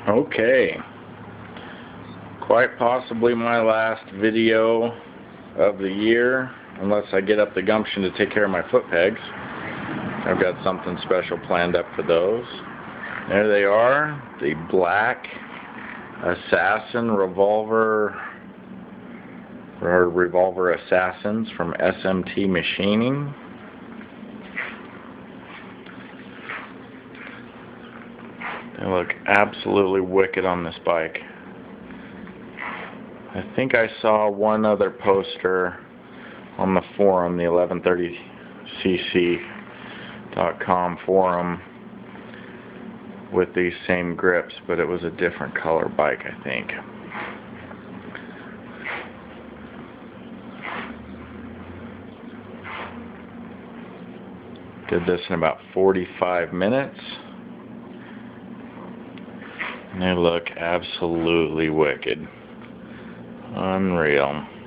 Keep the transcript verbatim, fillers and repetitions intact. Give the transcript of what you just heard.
Okay, quite possibly my last video of the year, unless I get up the gumption to take care of my foot pegs. I've got something special planned up for those. There they are, the black Assassin Revolver or Revolver Assassins from S M T Machining. They look absolutely wicked on this bike. I think I saw one other poster on the forum, the eleven thirty c c dot com forum, with these same grips, but it was a different color bike, I think. Did this in about forty-five minutes. And they look absolutely wicked. Unreal.